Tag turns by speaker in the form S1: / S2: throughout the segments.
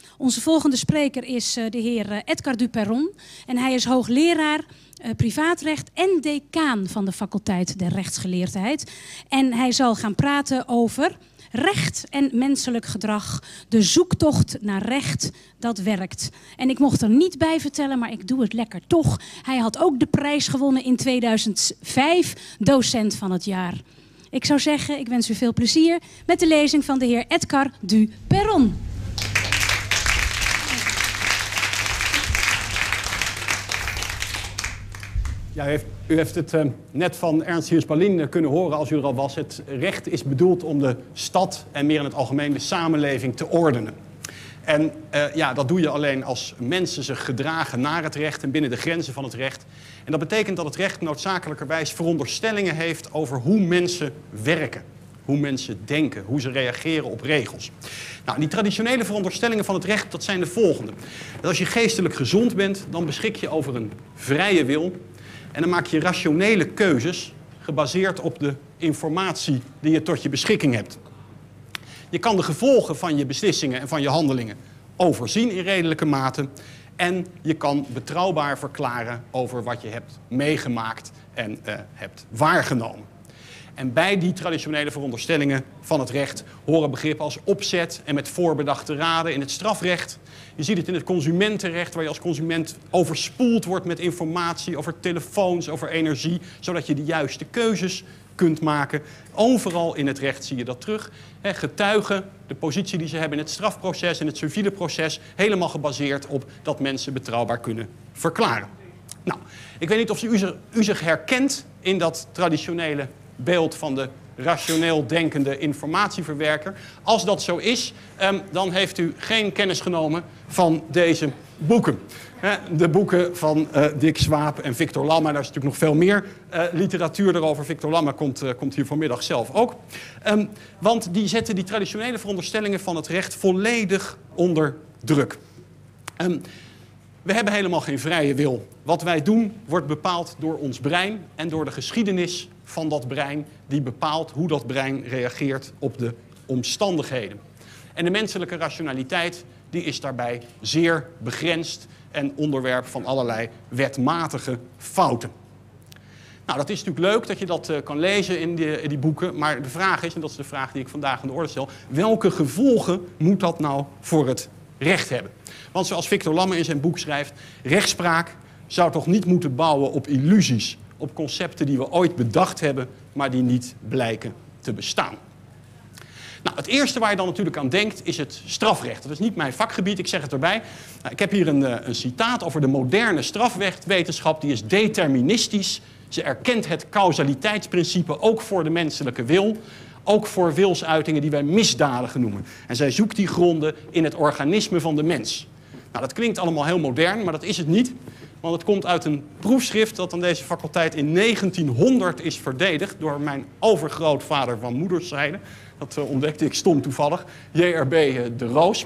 S1: Onze volgende spreker is de heer Edgar du Perron. En hij is hoogleraar privaatrecht en decaan van de faculteit der rechtsgeleerdheid. En hij zal gaan praten over recht en menselijk gedrag. De zoektocht naar recht dat werkt. En ik mocht er niet bij vertellen, maar ik doe het lekker toch. Hij had ook de prijs gewonnen in 2005, docent van het jaar. Ik zou zeggen, ik wens u veel plezier met de lezing van de heer Edgar du Perron.
S2: Ja, u heeft het net van Ernst Hiers-Ballin kunnen horen als u er al was. Het recht is bedoeld om de stad en meer in het algemeen de samenleving te ordenen. En ja, dat doe je alleen als mensen zich gedragen naar het recht en binnen de grenzen van het recht. En dat betekent dat het recht noodzakelijkerwijs veronderstellingen heeft over hoe mensen werken. Hoe mensen denken, hoe ze reageren op regels. Nou, die traditionele veronderstellingen van het recht, dat zijn de volgende. Dat als je geestelijk gezond bent, dan beschik je over een vrije wil. En dan maak je rationele keuzes gebaseerd op de informatie die je tot je beschikking hebt. Je kan de gevolgen van je beslissingen en van je handelingen overzien in redelijke mate. En je kan betrouwbaar verklaren over wat je hebt meegemaakt en hebt waargenomen. En bij die traditionele veronderstellingen van het recht horen begrippen als opzet en met voorbedachte raden in het strafrecht. Je ziet het in het consumentenrecht, waar je als consument overspoeld wordt met informatie over telefoons, over energie, zodat je de juiste keuzes kunt maken. Overal in het recht zie je dat terug. Getuigen, de positie die ze hebben in het strafproces, in het civiele proces, helemaal gebaseerd op dat mensen betrouwbaar kunnen verklaren. Nou, ik weet niet of u zich herkent in dat traditionele beeld van de rationeel denkende informatieverwerker. Als dat zo is, dan heeft u geen kennis genomen van deze boeken. De boeken van Dick Swaap en Victor Lamme. Daar is natuurlijk nog veel meer literatuur erover. Victor Lamme komt hier vanmiddag zelf ook. Want die zetten die traditionele veronderstellingen van het recht volledig onder druk. We hebben helemaal geen vrije wil. Wat wij doen wordt bepaald door ons brein en door de geschiedenis van dat brein die bepaalt hoe dat brein reageert op de omstandigheden. En de menselijke rationaliteit die is daarbij zeer begrensd en onderwerp van allerlei wetmatige fouten. Nou, dat is natuurlijk leuk dat je dat kan lezen in die boeken, maar de vraag is, en dat is de vraag die ik vandaag aan de orde stel, welke gevolgen moet dat nou voor het recht hebben? Want zoals Victor Lamme in zijn boek schrijft, rechtspraak zou toch niet moeten bouwen op illusies, op concepten die we ooit bedacht hebben, maar die niet blijken te bestaan. Nou, het eerste waar je dan natuurlijk aan denkt is het strafrecht. Dat is niet mijn vakgebied, ik zeg het erbij. Nou, ik heb hier een citaat over de moderne strafwetenschap. Die is deterministisch. Ze erkent het causaliteitsprincipe ook voor de menselijke wil. Ook voor wilsuitingen die wij misdadigen noemen. En zij zoekt die gronden in het organisme van de mens. Nou, dat klinkt allemaal heel modern, maar dat is het niet. Want het komt uit een proefschrift dat aan deze faculteit in 1900 is verdedigd door mijn overgrootvader van moederszijde. Dat ontdekte ik stom toevallig, J.R.B. de Roos.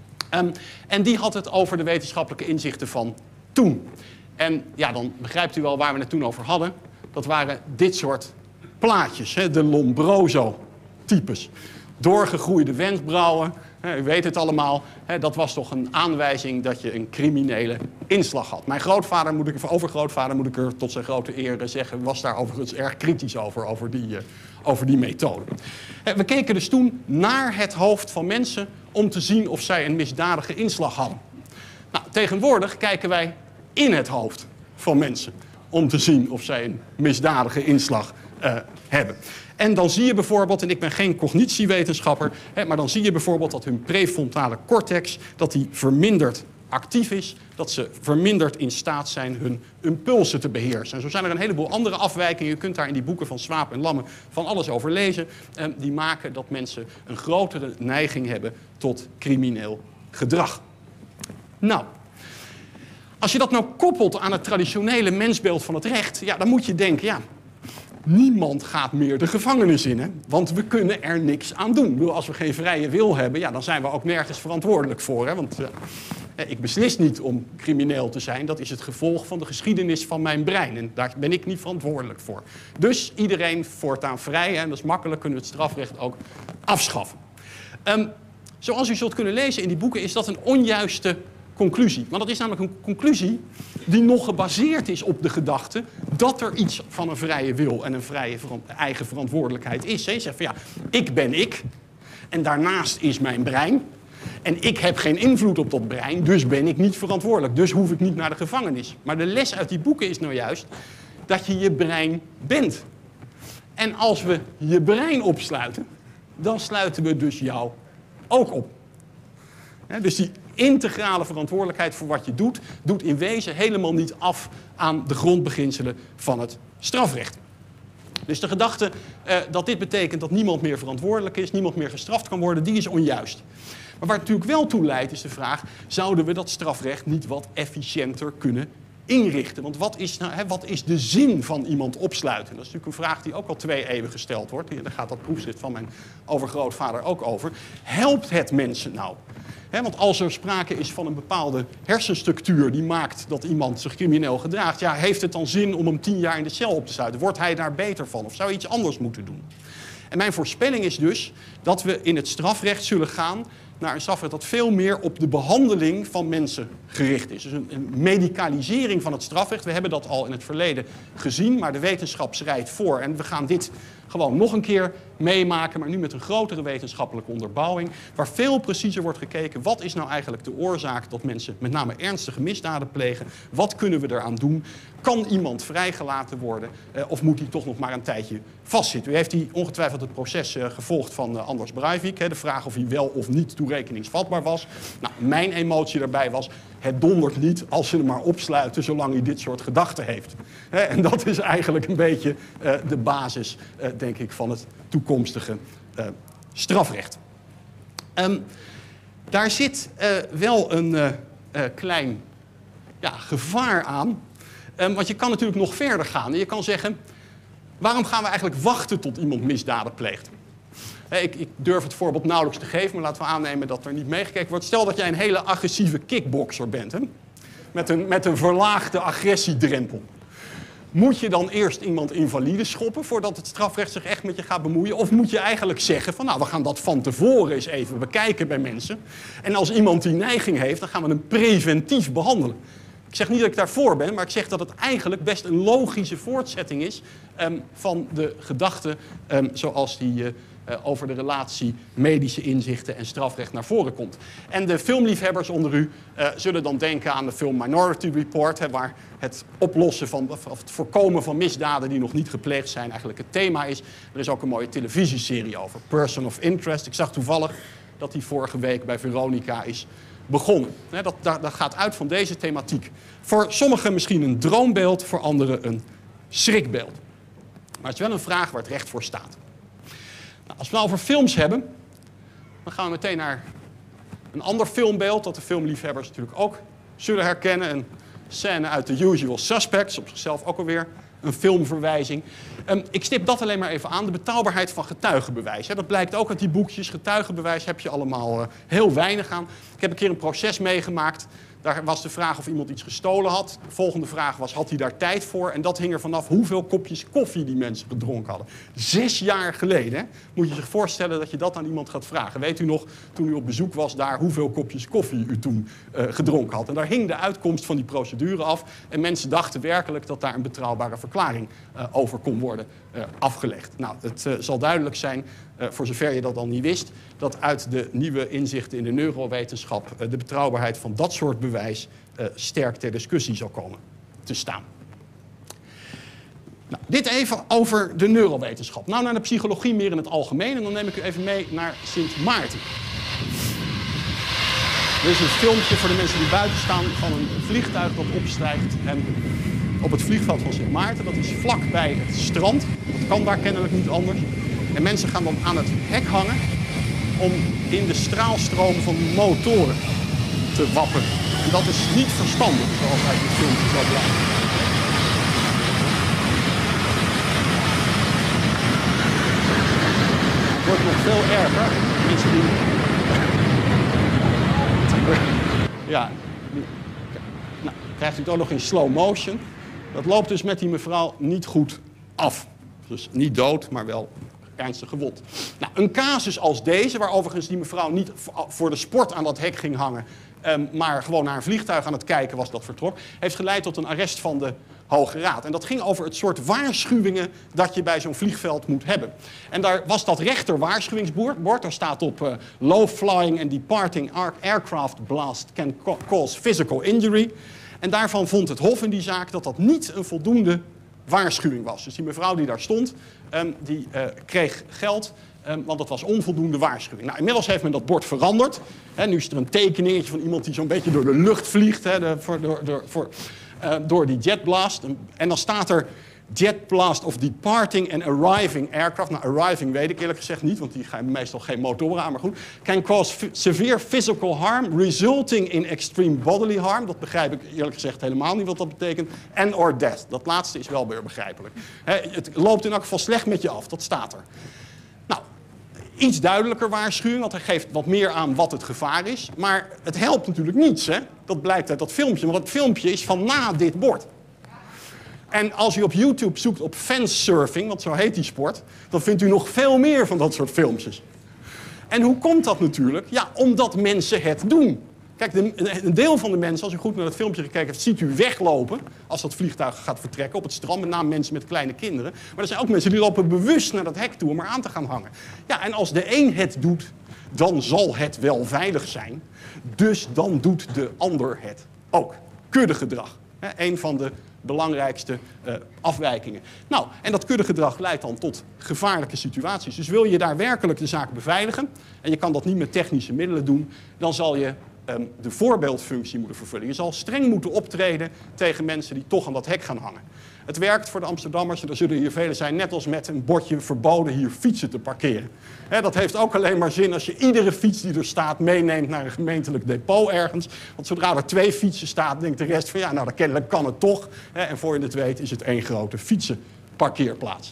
S2: En die had het over de wetenschappelijke inzichten van toen. En ja, dan begrijpt u wel waar we het toen over hadden. Dat waren dit soort plaatjes, de Lombroso-types. Doorgegroeide wenkbrauwen, u weet het allemaal. Dat was toch een aanwijzing dat je een criminele inslag had. Mijn grootvader, overgrootvader moet ik er tot zijn grote eer zeggen, was daar overigens erg kritisch over die methode. We keken dus toen naar het hoofd van mensen om te zien of zij een misdadige inslag hadden. Nou, tegenwoordig kijken wij in het hoofd van mensen om te zien of zij een misdadige inslag hebben. En dan zie je bijvoorbeeld, en ik ben geen cognitiewetenschapper, maar dan zie je bijvoorbeeld dat hun prefrontale cortex, dat die verminderd actief is, dat ze verminderd in staat zijn hun impulsen te beheersen. En zo zijn er een heleboel andere afwijkingen. Je kunt daar in die boeken van Swaap en Lamme van alles over lezen. Die maken dat mensen een grotere neiging hebben tot crimineel gedrag. Nou, als je dat nou koppelt aan het traditionele mensbeeld van het recht, ja, dan moet je denken, ja, niemand gaat meer de gevangenis in, hè? Want we kunnen er niks aan doen. Ik bedoel, als we geen vrije wil hebben, ja, dan zijn we ook nergens verantwoordelijk voor. Hè? Want ik beslis niet om crimineel te zijn. Dat is het gevolg van de geschiedenis van mijn brein. En daar ben ik niet verantwoordelijk voor. Dus iedereen voortaan vrij. Hè? En dat is makkelijk, kunnen we het strafrecht ook afschaffen. zoals u zult kunnen lezen in die boeken, is dat een onjuiste conclusie. Want dat is namelijk een conclusie die nog gebaseerd is op de gedachte dat er iets van een vrije wil en een vrije eigen verantwoordelijkheid is. Je zegt van ja, ik ben ik en daarnaast is mijn brein. En ik heb geen invloed op dat brein, dus ben ik niet verantwoordelijk. Dus hoef ik niet naar de gevangenis. Maar de les uit die boeken is nou juist dat je je brein bent. En als we je brein opsluiten, dan sluiten we dus jou ook op. Dus die integrale verantwoordelijkheid voor wat je doet in wezen helemaal niet af aan de grondbeginselen van het strafrecht. Dus de gedachte dat dit betekent dat niemand meer verantwoordelijk is, niemand meer gestraft kan worden, die is onjuist. Maar waar het natuurlijk wel toe leidt is de vraag, zouden we dat strafrecht niet wat efficiënter kunnen inrichten? Want wat is de zin van iemand opsluiten? Dat is natuurlijk een vraag die ook al 2 eeuwen gesteld wordt. Daar gaat dat proefschrift van mijn overgrootvader ook over. Helpt het mensen nou? Want als er sprake is van een bepaalde hersenstructuur die maakt dat iemand zich crimineel gedraagt, ja, heeft het dan zin om hem 10 jaar in de cel op te sluiten? Wordt hij daar beter van? Of zou hij iets anders moeten doen? En mijn voorspelling is dus dat we in het strafrecht zullen gaan naar een strafrecht dat veel meer op de behandeling van mensen gericht is. Dus een medicalisering van het strafrecht. We hebben dat al in het verleden gezien, maar de wetenschap schrijdt voor. En we gaan dit gewoon nog een keer meemaken, maar nu met een grotere wetenschappelijke onderbouwing, waar veel preciezer wordt gekeken, wat is nou eigenlijk de oorzaak dat mensen met name ernstige misdaden plegen? Wat kunnen we eraan doen? Kan iemand vrijgelaten worden of moet hij toch nog maar een tijdje vastzitten? U heeft ongetwijfeld het proces gevolgd van Anders Breivik, de vraag of hij wel of niet toerekeningsvatbaar was. Nou, mijn emotie daarbij was, het dondert niet als ze hem maar opsluiten zolang hij dit soort gedachten heeft. En dat is eigenlijk een beetje de basis, denk ik, van het toekomstige strafrecht. Daar zit wel een klein gevaar aan. Want je kan natuurlijk nog verder gaan. En je kan zeggen, waarom gaan we eigenlijk wachten tot iemand misdaden pleegt? Ik durf het voorbeeld nauwelijks te geven, maar laten we aannemen dat er niet meegekeken wordt. Stel dat jij een hele agressieve kickbokser bent, met een verlaagde agressiedrempel. Moet je dan eerst iemand invalide schoppen voordat het strafrecht zich echt met je gaat bemoeien? Of moet je eigenlijk zeggen van nou, we gaan dat van tevoren eens even bekijken bij mensen. En als iemand die neiging heeft, dan gaan we hem preventief behandelen. Ik zeg niet dat ik daarvoor ben, maar ik zeg dat het eigenlijk best een logische voortzetting is van de gedachte zoals die over de relatie medische inzichten en strafrecht naar voren komt. En de filmliefhebbers onder u zullen dan denken aan de film Minority Report, waar het oplossen van, of het voorkomen van misdaden die nog niet gepleegd zijn eigenlijk het thema is. Er is ook een mooie televisieserie over, Person of Interest. Ik zag toevallig dat die vorige week bij Veronica is begonnen. Dat gaat uit van deze thematiek. Voor sommigen misschien een droombeeld, voor anderen een schrikbeeld. Maar het is wel een vraag waar het recht voor staat. Nou, als we het over films hebben, dan gaan we meteen naar een ander filmbeeld dat de filmliefhebbers natuurlijk ook zullen herkennen. Een scène uit The Usual Suspects, op zichzelf ook alweer een filmverwijzing. Ik stip dat alleen maar even aan, de betrouwbaarheid van getuigenbewijs. Dat blijkt ook uit die boekjes. Getuigenbewijs heb je allemaal heel weinig aan. Ik heb een keer een proces meegemaakt. Daar was de vraag of iemand iets gestolen had. De volgende vraag was, had hij daar tijd voor? En dat hing er vanaf hoeveel kopjes koffie die mensen gedronken hadden. 6 jaar geleden, hè? Moet je zich voorstellen dat je dat aan iemand gaat vragen. Weet u nog, toen u op bezoek was daar, hoeveel kopjes koffie u toen gedronken had? En daar hing de uitkomst van die procedure af. En mensen dachten werkelijk dat daar een betrouwbare verklaring over kon worden afgelegd. Nou, het zal duidelijk zijn, voor zover je dat al niet wist, dat uit de nieuwe inzichten in de neurowetenschap de betrouwbaarheid van dat soort bewijs sterk ter discussie zal komen te staan. Nou, dit even over de neurowetenschap. Nou, naar de psychologie meer in het algemeen. En dan neem ik u even mee naar Sint Maarten. Dit is een filmpje voor de mensen die buiten staan van een vliegtuig dat opstijgt. En op het vliegveld van Sint Maarten, dat is vlakbij het strand. Dat kan daar kennelijk niet anders. En mensen gaan dan aan het hek hangen om in de straalstroom van de motoren te wapperen. En dat is niet verstandig, zoals uit het filmpje zal blijken. Het wordt nog veel erger. Mensen die... Ja, nou, krijgt u het ook nog in slow motion. Dat loopt dus met die mevrouw niet goed af. Dus niet dood, maar wel ernstig gewond. Nou, een casus als deze, waar overigens die mevrouw niet voor de sport aan dat hek ging hangen, maar gewoon naar een vliegtuig aan het kijken was dat vertrok, heeft geleid tot een arrest van de Hoge Raad. En dat ging over het soort waarschuwingen dat je bij zo'n vliegveld moet hebben. En daar was dat rechter waarschuwingsbord. Daar staat op low flying and departing aircraft blast can cause physical injury. En daarvan vond het Hof in die zaak dat dat niet een voldoende waarschuwing was. Dus die mevrouw die daar stond, die kreeg geld, want dat was onvoldoende waarschuwing. Nou, inmiddels heeft men dat bord veranderd. Nu is er een tekeningetje van iemand die zo'n beetje door de lucht vliegt, door die jetblast. En dan staat er jetblast of departing and arriving aircraft. Nou, arriving weet ik eerlijk gezegd niet, want die gaan meestal geen motoren aan, maar goed. Can cause severe physical harm, resulting in extreme bodily harm. Dat begrijp ik eerlijk gezegd helemaal niet wat dat betekent. And or death. Dat laatste is wel weer begrijpelijk. Het loopt in elk geval slecht met je af, dat staat er. Nou, iets duidelijker waarschuwing, want hij geeft wat meer aan wat het gevaar is. Maar het helpt natuurlijk niets, hè. Dat blijkt uit dat filmpje, want dat filmpje is van na dit bord. En als u op YouTube zoekt op fence-surfing, want zo heet die sport, dan vindt u nog veel meer van dat soort filmpjes. En hoe komt dat natuurlijk? Ja, omdat mensen het doen. Kijk, een deel van de mensen, als u goed naar het filmpje gekeken heeft, ziet u weglopen als dat vliegtuig gaat vertrekken op het strand, met name mensen met kleine kinderen. Maar er zijn ook mensen die lopen bewust naar dat hek toe om er aan te gaan hangen. Ja, en als de een het doet, dan zal het wel veilig zijn. Dus dan doet de ander het ook. Kuddegedrag. Een van de belangrijkste afwijkingen. Nou, en dat kuddegedrag leidt dan tot gevaarlijke situaties. Dus wil je daar werkelijk de zaak beveiligen, en je kan dat niet met technische middelen doen, dan zal je de voorbeeldfunctie moeten vervullen. Je zal streng moeten optreden tegen mensen die toch aan dat hek gaan hangen. Het werkt voor de Amsterdammers, en er zullen hier velen zijn, net als met een bordje verboden hier fietsen te parkeren. Dat heeft ook alleen maar zin als je iedere fiets die er staat meeneemt naar een gemeentelijk depot ergens. Want zodra er 2 fietsen staat, denkt de rest van ja, nou, kennelijk kan het toch. En voor je het weet is het één grote fietsenparkeerplaats.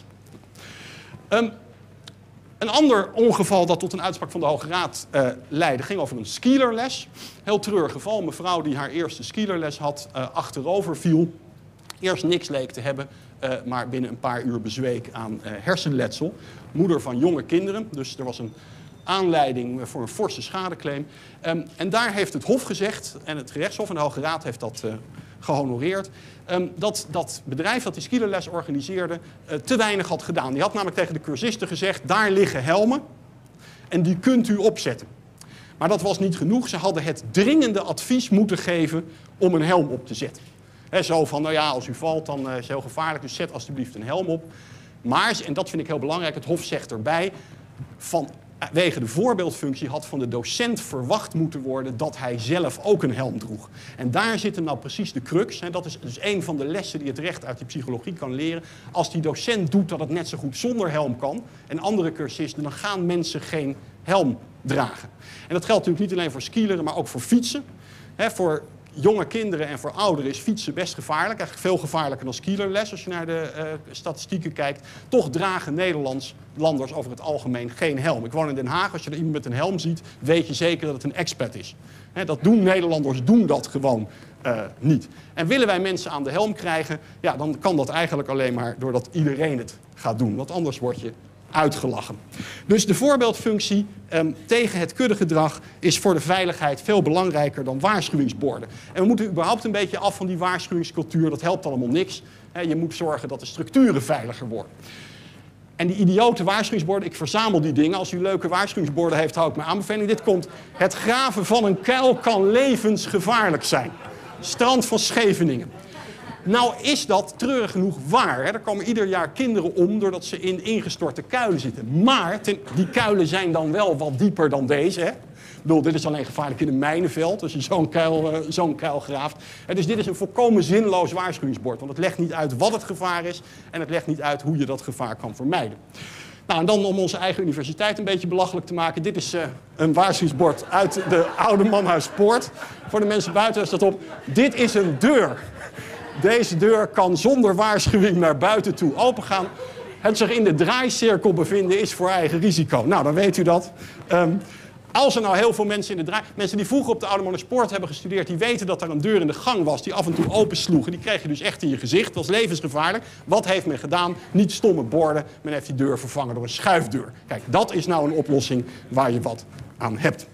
S2: Een ander ongeval dat tot een uitspraak van de Hoge Raad leidde, ging over een skielerles. Heel treurig geval. Een mevrouw die haar eerste skielerles had, achterover viel. Eerst niks leek te hebben, maar binnen een paar uur bezweek aan hersenletsel. Moeder van jonge kinderen, dus er was een aanleiding voor een forse schadeclaim. En daar heeft het Hof gezegd, en het gerechtshof en de Hoge Raad heeft dat gehonoreerd, dat dat bedrijf dat die skielerles organiseerde te weinig had gedaan. Die had namelijk tegen de cursisten gezegd, daar liggen helmen en die kunt u opzetten. Maar dat was niet genoeg. Ze hadden het dringende advies moeten geven om een helm op te zetten. Zo van, nou ja, als u valt, dan is het heel gevaarlijk, dus zet alsjeblieft een helm op. Maar, en dat vind ik heel belangrijk, het Hof zegt erbij, vanwege de voorbeeldfunctie had van de docent verwacht moeten worden dat hij zelf ook een helm droeg. En daar zit hem nou precies de crux. Dat is dus een van de lessen die het recht uit de psychologie kan leren. Als die docent doet dat het net zo goed zonder helm kan, en andere cursisten, dan gaan mensen geen helm dragen. En dat geldt natuurlijk niet alleen voor skileren, maar ook voor fietsen. Voor jonge kinderen en voor ouderen is fietsen best gevaarlijk. Eigenlijk veel gevaarlijker dan skielerles als je naar de statistieken kijkt. Toch dragen Nederlanders over het algemeen geen helm. Ik woon in Den Haag. Als je er iemand met een helm ziet, weet je zeker dat het een expat is. Nederlanders doen dat gewoon niet. En willen wij mensen aan de helm krijgen, ja, dan kan dat eigenlijk alleen maar doordat iedereen het gaat doen. Want anders word je uitgelachen. Dus de voorbeeldfunctie tegen het kuddegedrag is voor de veiligheid veel belangrijker dan waarschuwingsborden. En we moeten überhaupt een beetje af van die waarschuwingscultuur. Dat helpt allemaal niks. Je moet zorgen dat de structuren veiliger worden. En die idiote waarschuwingsborden, ik verzamel die dingen. Als u leuke waarschuwingsborden heeft, hou ik mijn aanbeveling. Dit komt. Het graven van een kuil kan levensgevaarlijk zijn. Strand van Scheveningen. Nou is dat treurig genoeg waar. Er komen ieder jaar kinderen om doordat ze in ingestorte kuilen zitten. Maar die kuilen zijn dan wel wat dieper dan deze. Hè? Ik bedoel, dit is alleen gevaarlijk in een mijnenveld als je zo'n kuil graaft. Dus dit is een volkomen zinloos waarschuwingsbord. Want het legt niet uit wat het gevaar is en het legt niet uit hoe je dat gevaar kan vermijden. Nou, en dan om onze eigen universiteit een beetje belachelijk te maken. Dit is een waarschuwingsbord uit de Oude Manhuispoort. Voor de mensen buiten staat op, dit is een deur. Deze deur kan zonder waarschuwing naar buiten toe opengaan. Het zich in de draaicirkel bevinden is voor eigen risico. Nou, dan weet u dat. Als er nou heel veel mensen in de mensen die vroeger op de Oude Sport hebben gestudeerd, die weten dat er een deur in de gang was die af en toe opensloeg. En die kreeg je dus echt in je gezicht. Dat was levensgevaarlijk. Wat heeft men gedaan? Niet stomme borden. Men heeft die deur vervangen door een schuifdeur. Kijk, dat is nou een oplossing waar je wat aan hebt.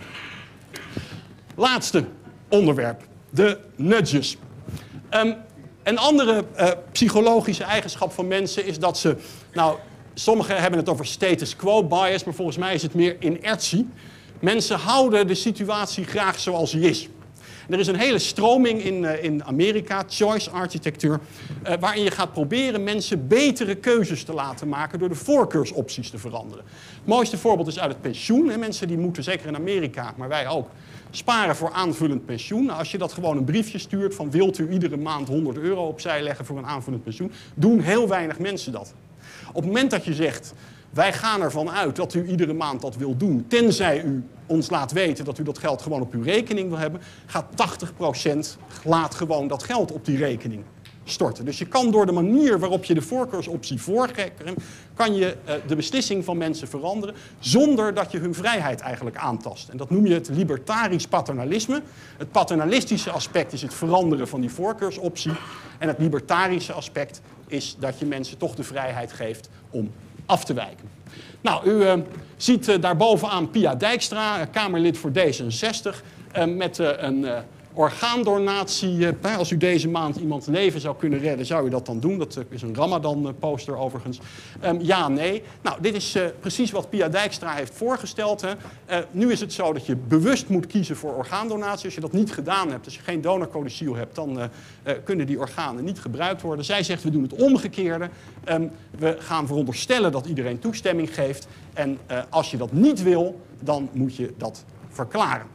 S2: Laatste onderwerp. De nudges. Een andere psychologische eigenschap van mensen is dat ze... Nou, sommigen hebben het over status quo bias, maar volgens mij is het meer inertie. Mensen houden de situatie graag zoals die is. Er is een hele stroming in Amerika, choice architectuur, waarin je gaat proberen mensen betere keuzes te laten maken door de voorkeursopties te veranderen. Het mooiste voorbeeld is uit het pensioen. Hè. Mensen die moeten, zeker in Amerika, maar wij ook, sparen voor aanvullend pensioen. Nou, als je dat gewoon een briefje stuurt van wilt u iedere maand 100 euro opzij leggen voor een aanvullend pensioen, doen heel weinig mensen dat. Op het moment dat je zegt, wij gaan ervan uit dat u iedere maand dat wil doen, tenzij u ons laat weten dat u dat geld gewoon op uw rekening wil hebben, gaat 80% laat gewoon dat geld op die rekening storten. Dus je kan door de manier waarop je de voorkeursoptie voorgeeft, kan je de beslissing van mensen veranderen zonder dat je hun vrijheid eigenlijk aantast. En dat noem je het libertarisch paternalisme. Het paternalistische aspect is het veranderen van die voorkeursoptie. En het libertarische aspect is dat je mensen toch de vrijheid geeft om af te wijken. Nou, u ziet daarbovenaan Pia Dijkstra, Kamerlid voor D66, met een orgaandonatie. Als u deze maand iemands leven zou kunnen redden, zou u dat dan doen? Dat is een Ramadan-poster overigens. Ja, nee. Nou, dit is precies wat Pia Dijkstra heeft voorgesteld. Hè. Nu is het zo dat je bewust moet kiezen voor orgaandonatie. Als je dat niet gedaan hebt, als je geen donorcodiciel hebt, dan kunnen die organen niet gebruikt worden. Zij zegt, we doen het omgekeerde. We gaan veronderstellen dat iedereen toestemming geeft. En als je dat niet wil, dan moet je dat verklaren.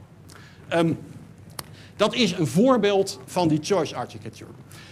S2: Dat is een voorbeeld van die choice architectuur.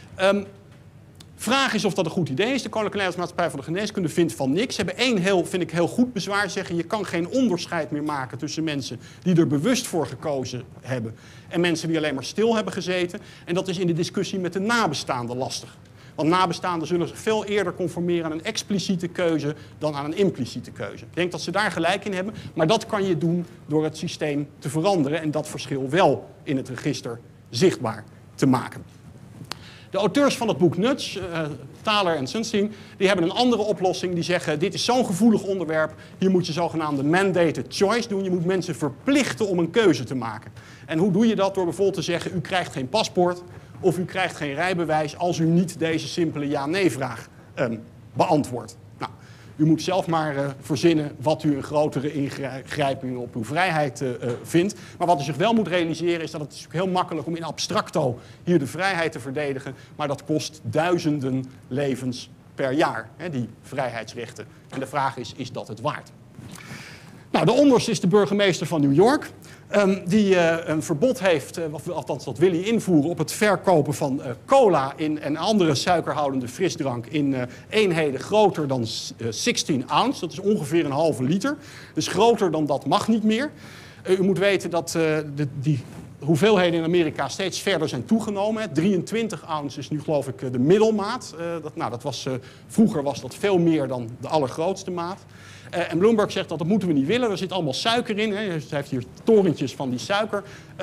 S2: Vraag is of dat een goed idee is. De Koninklijke Nederlandse Maatschappij van de Geneeskunde vindt van niks. Ze hebben één vind ik heel goed bezwaar. Zeggen, je kan geen onderscheid meer maken tussen mensen die er bewust voor gekozen hebben en mensen die alleen maar stil hebben gezeten. En dat is in de discussie met de nabestaanden lastig. Want nabestaanden zullen zich veel eerder conformeren aan een expliciete keuze dan aan een impliciete keuze. Ik denk dat ze daar gelijk in hebben, maar dat kan je doen door het systeem te veranderen en dat verschil wel in het register zichtbaar te maken. De auteurs van het boek Nudge, Thaler en Sunstein, die hebben een andere oplossing. Die zeggen, dit is zo'n gevoelig onderwerp, hier moet je zogenaamde mandated choice doen. Je moet mensen verplichten om een keuze te maken. En hoe doe je dat? Door bijvoorbeeld te zeggen, u krijgt geen paspoort of u krijgt geen rijbewijs als u niet deze simpele ja-nee-vraag beantwoordt. Nou, u moet zelf maar verzinnen wat u een grotere ingrijping op uw vrijheid vindt. Maar wat u zich wel moet realiseren is dat het is heel makkelijk om in abstracto hier de vrijheid te verdedigen. Maar dat kost duizenden levens per jaar, hè, die vrijheidsrechten. En de vraag is dat het waard? Nou, de onderste is de burgemeester van New York. Die een verbod heeft, althans dat wil hij invoeren, op het verkopen van cola en andere suikerhoudende frisdrank in eenheden groter dan 16 ounce. Dat is ongeveer een halve liter. Dus groter dan dat mag niet meer. U moet weten dat die hoeveelheden in Amerika steeds verder zijn toegenomen. 23 ounce is nu geloof ik de middelmaat. Vroeger was dat veel meer dan de allergrootste maat. En Bloomberg zegt dat moeten we niet willen. Er zit allemaal suiker in. Hè. Hij heeft hier torentjes van die suiker.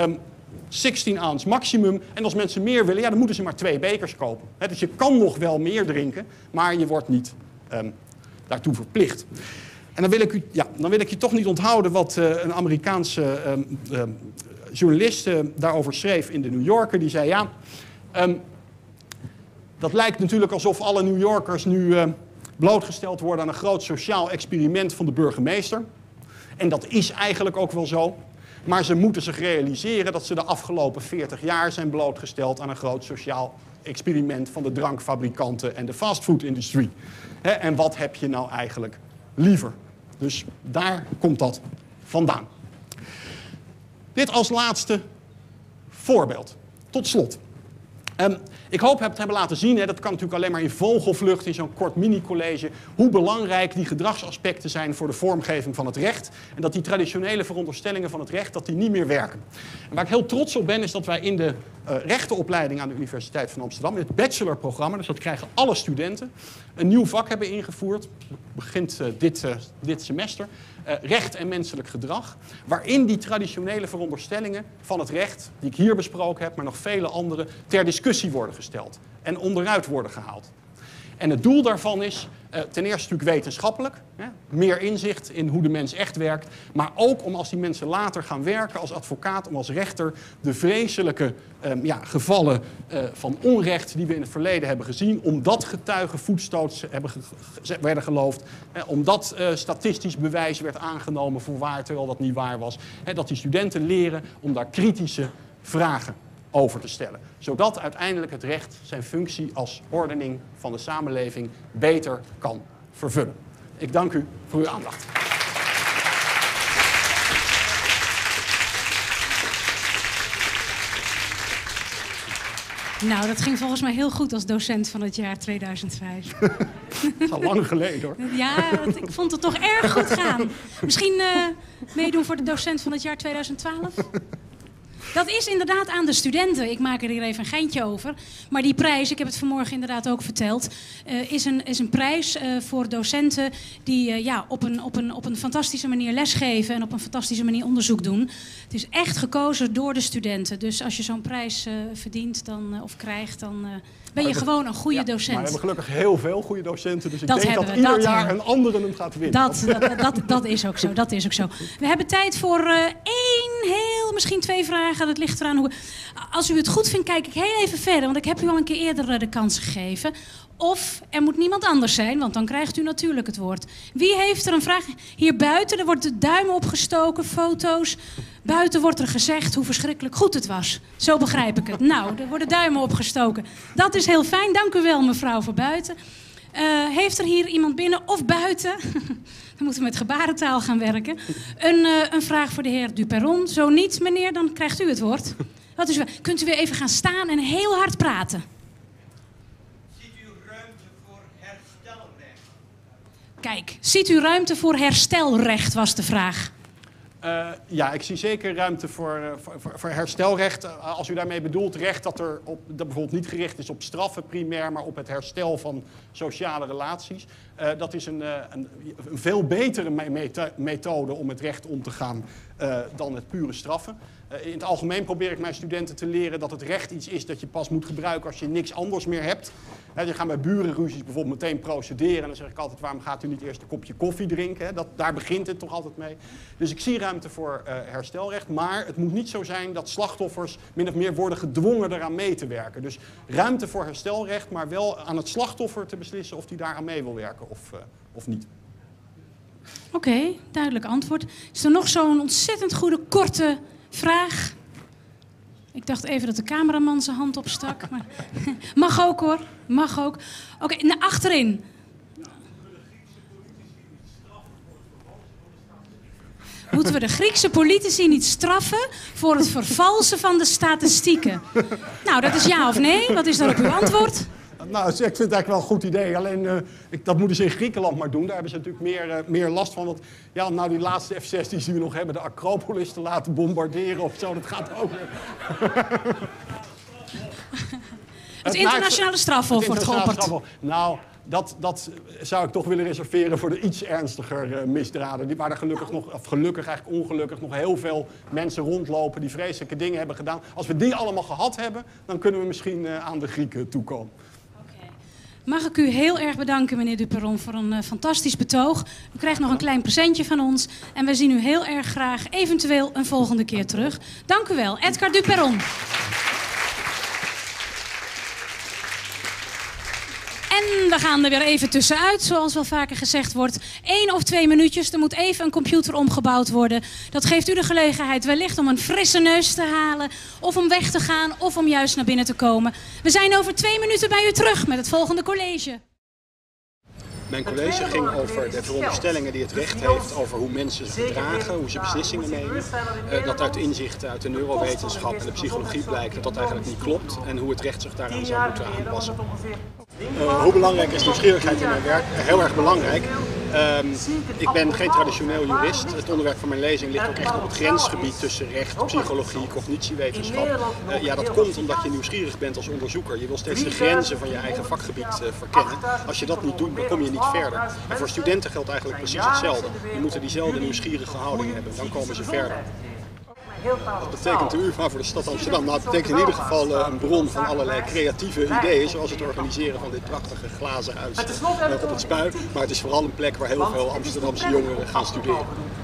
S2: 16 ounce maximum. En als mensen meer willen, ja, dan moeten ze maar 2 bekers kopen. Hè, dus je kan nog wel meer drinken, maar je wordt niet daartoe verplicht. En dan wil ik je toch niet onthouden wat een Amerikaanse journalist daarover schreef in de New Yorker. Die zei, ja, dat lijkt natuurlijk alsof alle New Yorkers nu blootgesteld worden aan een groot sociaal experiment van de burgemeester. En dat is eigenlijk ook wel zo. Maar ze moeten zich realiseren dat ze de afgelopen 40 jaar zijn blootgesteld aan een groot sociaal experiment van de drankfabrikanten en de fastfood-industrie. En wat heb je nou eigenlijk liever? Dus daar komt dat vandaan. Dit als laatste voorbeeld. Tot slot. Ik hoop het hebben laten zien, dat kan natuurlijk alleen maar in vogelvlucht in zo'n kort mini-college, hoe belangrijk die gedragsaspecten zijn voor de vormgeving van het recht. En dat die traditionele veronderstellingen van het recht, dat die niet meer werken. En waar ik heel trots op ben, is dat wij in de rechtenopleiding aan de Universiteit van Amsterdam, in het bachelorprogramma, dus dat krijgen alle studenten, een nieuw vak hebben ingevoerd. Begint dit semester. recht en menselijk gedrag, waarin die traditionele veronderstellingen van het recht, die ik hier besproken heb, maar nog vele andere, ter discussie worden gesteld en onderuit worden gehaald. En het doel daarvan is ten eerste natuurlijk wetenschappelijk, meer inzicht in hoe de mens echt werkt, maar ook om als die mensen later gaan werken als advocaat, om als rechter de vreselijke gevallen van onrecht die we in het verleden hebben gezien, omdat getuigen voetstoots werden geloofd, omdat statistisch bewijs werd aangenomen voor waar terwijl dat niet waar was, dat die studenten leren om daar kritische vragen over te stellen. Zodat uiteindelijk het recht zijn functie als ordening van de samenleving beter kan vervullen. Ik dank u voor uw aandacht.
S1: Nou, dat ging volgens mij heel goed als docent van het jaar 2005.
S2: Dat is al lang geleden hoor.
S1: Ja, ik vond het toch erg goed gaan. Misschien meedoen voor de docent van het jaar 2012? Dat is inderdaad aan de studenten. Ik maak er hier even een geintje over. Maar die prijs, ik heb het vanmorgen inderdaad ook verteld, is een prijs voor docenten die op een fantastische manier lesgeven en op een fantastische manier onderzoek doen. Het is echt gekozen door de studenten. Dus als je zo'n prijs verdient of krijgt, dan ben je gewoon een goede docent.
S2: Maar we hebben gelukkig heel veel goede docenten. Dus ik denk dat ieder jaar een andere hem gaat winnen.
S1: Dat is ook zo. Dat is ook zo. We hebben tijd voor misschien 2 vragen. Dat ligt eraan hoe. Als u het goed vindt, kijk ik heel even verder. Want ik heb u al een keer eerder de kans gegeven. Of er moet niemand anders zijn, want dan krijgt u natuurlijk het woord. Wie heeft er een vraag? Hier buiten, er wordt de duim opgestoken, foto's. Buiten wordt er gezegd hoe verschrikkelijk goed het was. Zo begrijp ik het. Nou, er worden duimen opgestoken. Dat is heel fijn. Dank u wel, mevrouw, voor buiten. Heeft er hier iemand binnen of buiten? Dan moeten we met gebarentaal gaan werken. Een vraag voor de heer Duperron. Zo niet, meneer, dan krijgt u het woord. Kunt u weer even gaan staan en heel hard praten?
S3: Ziet u ruimte voor herstelrecht?
S1: Kijk, ziet u ruimte voor herstelrecht, was de vraag.
S2: Ja, ik zie zeker ruimte voor herstelrecht. Als u daarmee bedoelt recht dat bijvoorbeeld niet gericht is op straffen primair, maar op het herstel van sociale relaties. Dat is een veel betere methode om met recht om te gaan dan het pure straffen. In het algemeen probeer ik mijn studenten te leren dat het recht iets is dat je pas moet gebruiken als je niks anders meer hebt. Je gaat bij burenruzies bijvoorbeeld meteen procederen. En dan zeg ik altijd, waarom gaat u niet eerst een kopje koffie drinken? Daar begint het toch altijd mee. Dus ik zie ruimte voor herstelrecht. Maar het moet niet zo zijn dat slachtoffers min of meer worden gedwongen eraan mee te werken. Dus ruimte voor herstelrecht, maar wel aan het slachtoffer te beslissen of hij daaraan mee wil werken of niet.
S1: Oké, duidelijk antwoord. Is er nog zo'n ontzettend goede, korte vraag? Ik dacht even dat de cameraman zijn hand opstak. Maar mag ook hoor, mag ook. Oké, naar achterin. Moeten we de Griekse politici niet straffen voor het vervalsen van de statistieken? Nou, dat is ja of nee. Wat is daarop uw antwoord?
S2: Nou, ik vind het eigenlijk wel een goed idee. Alleen, dat moeten ze in Griekenland maar doen. Daar hebben ze natuurlijk meer last van. Want ja, om nou die laatste F-16's die we nog hebben, de Acropolis te laten bombarderen of zo, dat gaat ook weer.
S1: Het internationale strafhof wordt geopperd.
S2: Nou, dat zou ik toch willen reserveren voor de iets ernstiger misdaden. Waar er eigenlijk ongelukkig nog heel veel mensen rondlopen die vreselijke dingen hebben gedaan. Als we die allemaal gehad hebben, dan kunnen we misschien aan de Grieken toekomen.
S1: Mag ik u heel erg bedanken, meneer Duperron, voor een fantastisch betoog. U krijgt nog een klein presentje van ons. En wij zien u heel erg graag eventueel een volgende keer terug. Dank u wel, Edgar Duperron. En we gaan er weer even tussenuit, zoals wel vaker gezegd wordt. 1 of 2 minuutjes, er moet even een computer omgebouwd worden. Dat geeft u de gelegenheid wellicht om een frisse neus te halen, of om weg te gaan, of om juist naar binnen te komen. We zijn over 2 minuten bij u terug met het volgende college.
S2: Mijn college ging over de veronderstellingen die het recht heeft over hoe mensen zich gedragen, hoe ze beslissingen nemen. Dat uit inzichten uit de neurowetenschap en de psychologie blijkt dat dat eigenlijk niet klopt en hoe het recht zich daaraan zou moeten aanpassen. Hoe belangrijk is nieuwsgierigheid in mijn werk? Heel erg belangrijk. Ik ben geen traditioneel jurist. Het onderwerp van mijn lezing ligt ook echt op het grensgebied tussen recht, psychologie, cognitiewetenschap. Ja, dat komt omdat je nieuwsgierig bent als onderzoeker. Je wil steeds de grenzen van je eigen vakgebied verkennen. Als je dat niet doet, dan kom je niet verder. En voor studenten geldt eigenlijk precies hetzelfde. Die moeten diezelfde nieuwsgierige houding hebben, dan komen ze verder. Wat betekent de UvA voor de stad Amsterdam? Nou, het betekent in ieder geval een bron van allerlei creatieve ideeën, zoals het organiseren van dit prachtige glazen huis op het Spui. Maar het is vooral een plek waar heel veel Amsterdamse jongeren gaan studeren.